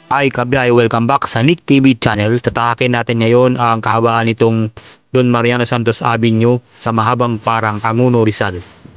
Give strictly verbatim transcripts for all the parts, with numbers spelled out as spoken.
Hi kabiyahe, welcome back sa Nick T V channel. Tatahakin natin ngayon ang kahabaan nitong Don Mariano Santos Avenue sa mahabang parang Angono, Rizal.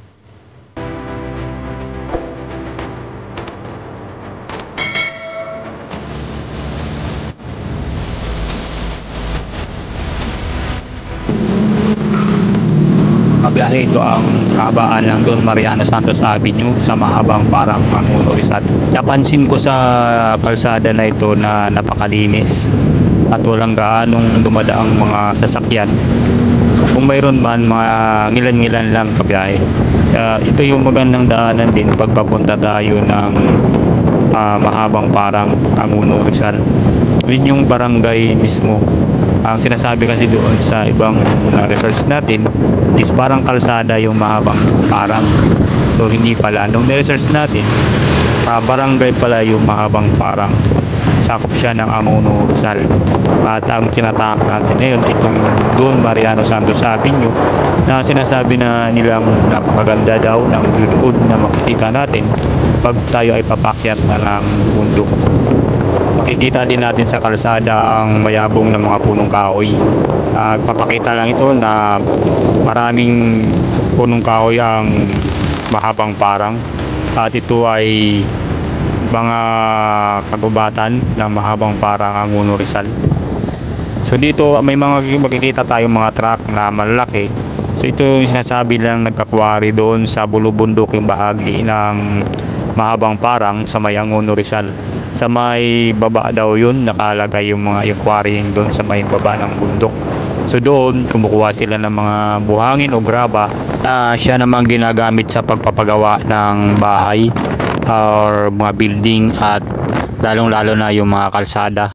Kabiyahe, ito ang kahabaan ng Don Mariano Santos Avenue sa mahabang parang Angono, Rizal. Napansin ko sa kalsada na ito na napakalinis at walang gaanong dumadaang mga sasakyan. Kung mayroon man, mga ngilan-ngilan lang kabiyahe. Uh, ito yung magandang daanan din pag papunta tayo ng uh, mahabang parang Angono, Rizal. Yun yung barangay mismo. Ang sinasabi kasi doon sa ibang uh, research natin is parang kalsada yung mahabang parang. So hindi pala. Nung research natin, uh, barangay pala yung mahabang parang. Sakop siya ng Angono, Rizal. At ang tinatahak natin ngayon ay itong Don Mariano Santos Avenue na sinasabi na nilang napakaganda daw ng view na makikita natin pag tayo ay papakyat na ng bundok. Makikita din natin sa kalsada ang mayabong ng mga punong kahoy. Uh, papakita lang ito na maraming punong kahoy ang mahabang parang at ito ay mga kagubatan ng mahabang parang Angono, Rizal. So dito may mga makikita tayong mga truck na malaki. So ito yung sinasabi lang nagkakwari doon sa bulubundok yung bahagi ng mahabang parang sa may Angono, Rizal. Sa may baba daw yun nakalagay yung mga aquarium doon sa may baba ng bundok. So doon kumukuha sila ng mga buhangin o graba na uh, siya naman ginagamit sa pagpapagawa ng bahay or mga building at lalong lalo na yung mga kalsada.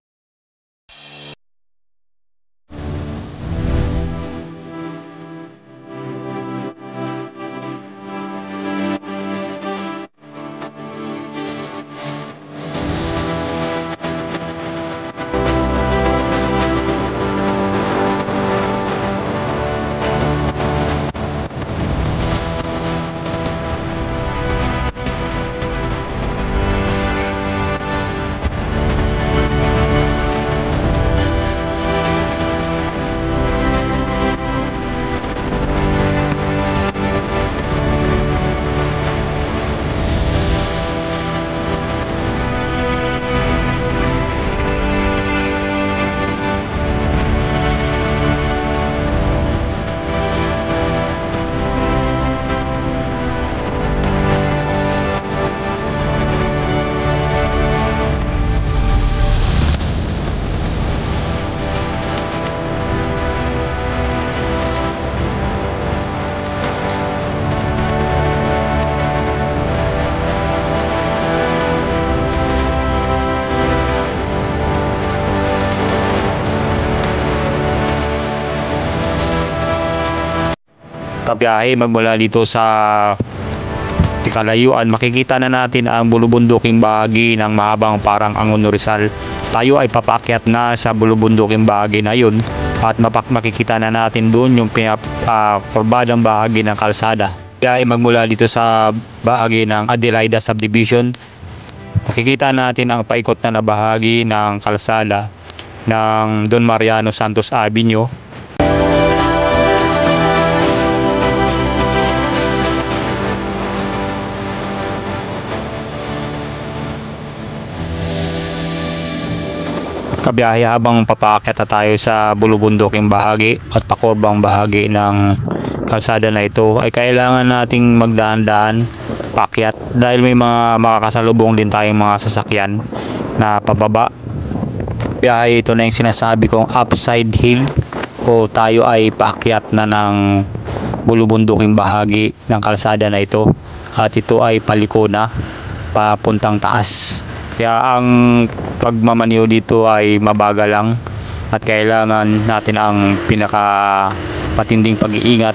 Kabiyahe, magmula dito sa Tikalayuan, makikita na natin ang bulubunduking bahagi ng mahabang parang Angono, Rizal. Tayo ay papakyat na sa bulubunduking bahagi na yun at mapak makikita na natin doon yung pinakakurbadang uh, bahagi ng kalsada. Kabiyahe, magmula dito sa bahagi ng Adelaida Subdivision, makikita natin ang paikot na na bahagi ng kalsada ng Don Mariano Santos Avenue. Kabiyahe, habang papaakyat na tayo sa bulubunduking bahagi at pakurbang bahagi ng kalsada na ito ay kailangan nating magdaan-daan paakyat dahil may mga makakasalubong din tayong mga sasakyan na pababa. Kabiyahe, ito na yung sinasabi kong upside hill o tayo ay paakyat na ng bulubunduking bahagi ng kalsada na ito at ito ay paliko na papuntang taas. Kaya ang pagmamaniho dito ay mabagal lang at kailangan natin ang pinaka patinding pag-iingat.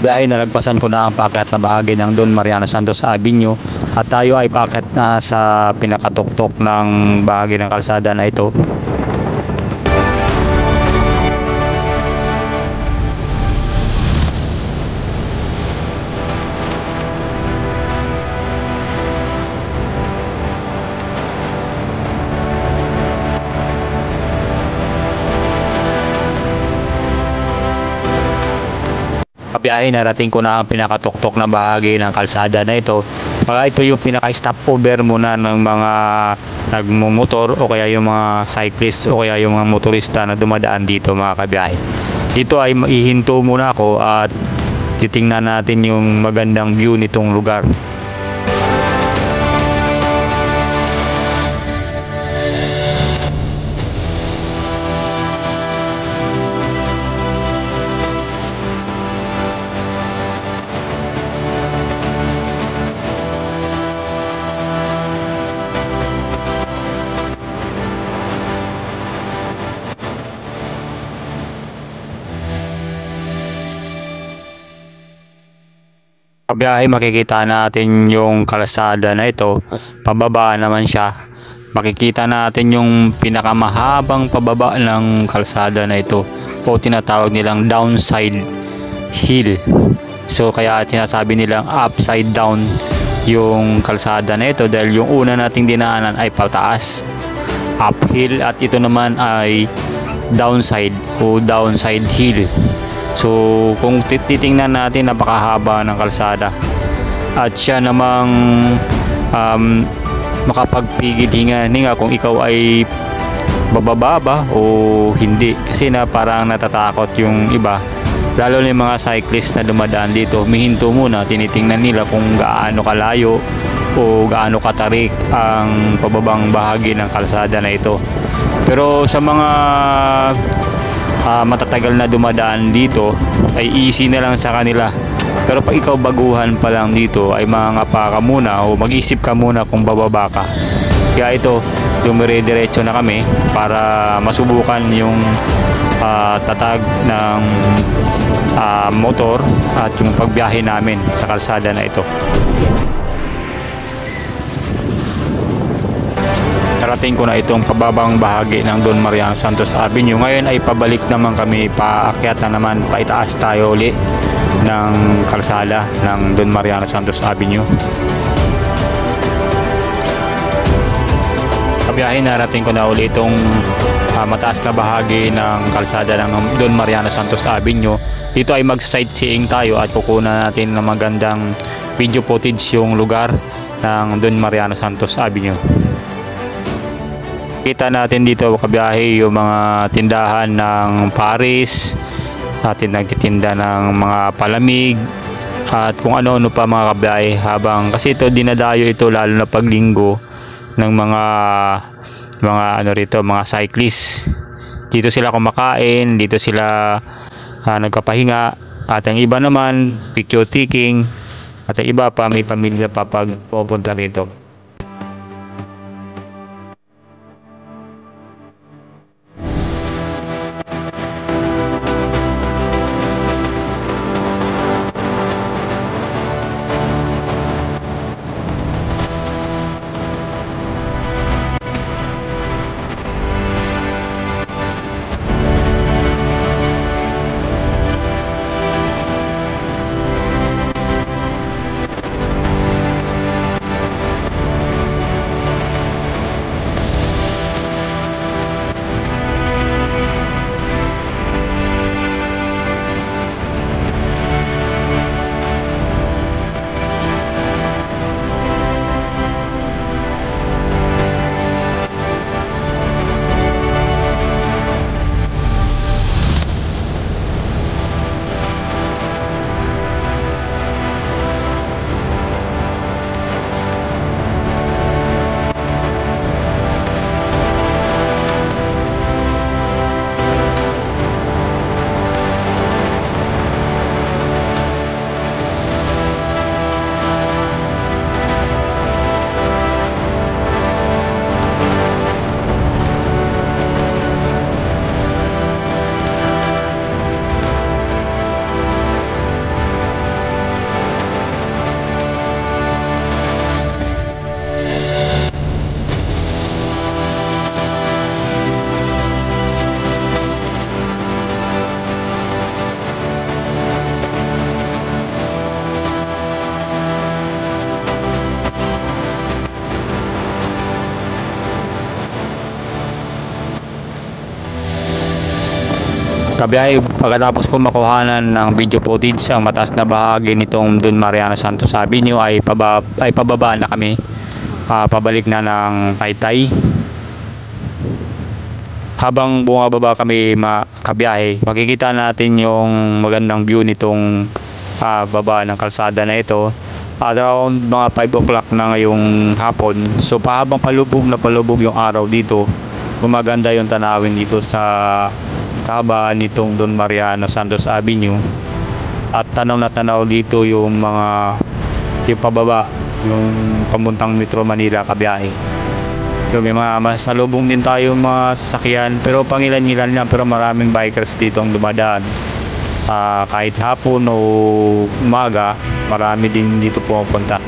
Kabiyahe, nalagpasan ko na ang paakyat na bahagi ng Don Mariano Santos Avenue at tayo ay paakyat na sa pinakatuktok ng bahagi ng kalsada na ito. Kabiyahe, narating ko na ang pinakatuktok na bahagi ng kalsada na ito. Baka ito yung pinaka-stopover muna ng mga nagmumotor o kaya yung mga cyclist o kaya yung mga motorista na dumadaan dito, mga kabiyahe. Dito ay ihinto muna ako at titingnan natin yung magandang view nitong lugar. Kabiyahe, makikita natin yung kalsada na ito. Pababa naman siya. Makikita natin yung pinakamahabang pababa ng kalsada na ito o tinatawag nilang downside hill. So kaya sinasabi nilang upside down yung kalsada na ito dahil yung una nating dinaanan ay pataas, uphill, at ito naman ay downside o downside hill. So kung titingnan natin, napakahaba ng kalsada at siya namang um, makapagpigil hinga-hinga kung ikaw ay bababa ba o hindi, kasi na parang natatakot yung iba, lalo na yung mga cyclist na dumadaan dito. Mihinto muna, tinitingnan nila kung gaano kalayo o gaano katarik ang pababang bahagi ng kalsada na ito. Pero sa mga Uh, matatagal na dumadaan dito ay easy na lang sa kanila. Pero pag ikaw baguhan pa lang dito ay mangangapa ka muna o mag-isip ka muna kung bababa ka. Kaya ito, dumire-diretso na kami para masubukan yung uh, tatag ng uh, motor at yung pagbiyahe namin sa kalsada na ito. Narating ko na itong pababang bahagi ng Don Mariano Santos Avenue. Ngayon ay pabalik naman kami, paakyat na naman, paitaas tayo uli ng kalsada ng Don Mariano Santos Avenue. Kabiyahe, narating ko na uli itong uh, mataas na bahagi ng kalsada ng Don Mariano Santos Avenue. Dito ay mag-sightseeing tayo at kukunan natin ng magandang video footage yung lugar ng Don Mariano Santos Avenue. Kita natin dito, kabiyahe, yung mga tindahan ng Paris, natin nagtitinda ng mga palamig at kung ano-ano pa, mga kabiyahe, habang kasi ito dinadayo ito lalo na paglinggo ng mga mga ano rito, mga cyclists. Dito sila kumakain, dito sila uh, nagpapahinga, at ang iba naman picture taking, at ang iba pa may pamilya pa pag pupunta rito. Kabiyahe, pagkatapos ko makuhanan ng video footage ang mataas na bahagi nitong Don Mariano Santos Avenue ay, paba, ay pababa na kami, uh, pabalik na ng Taytay. Habang bumababa kami makabiyahe, makikita natin yung magandang view nitong uh, baba ng kalsada na ito. At around mga five o'clock na ngayong hapon, so pahabang palubog na palubog yung araw dito, gumaganda yung tanawin dito sa kahabaan nitong Don Mariano Santos Avenue. At tanaw na tanaw dito yung mga yung pababa, yung pamuntang Metro Manila kabiyahe. So may mga masalubong din tayo mga sasakyan, pero pangilan-ilan lang, pero maraming bikers dito ang dumadaan. Uh, kahit hapon o umaga, marami din dito pumupunta.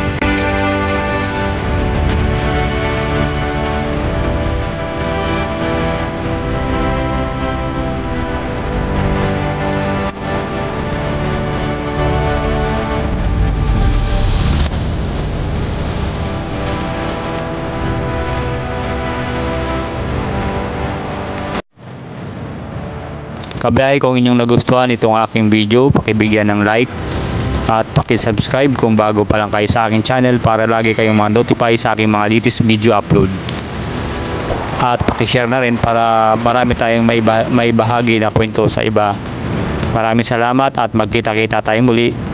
Kabiyahe, kung inyong nagustuhan itong aking video, pakibigyan ng like at pakisubscribe kung bago pa lang kayo sa aking channel para lagi kayong ma-notify sa aking mga latest video upload. At pakishare na rin para marami tayong may, bah may bahagi na kwento sa iba. Maraming salamat at magkita-kita tayong muli.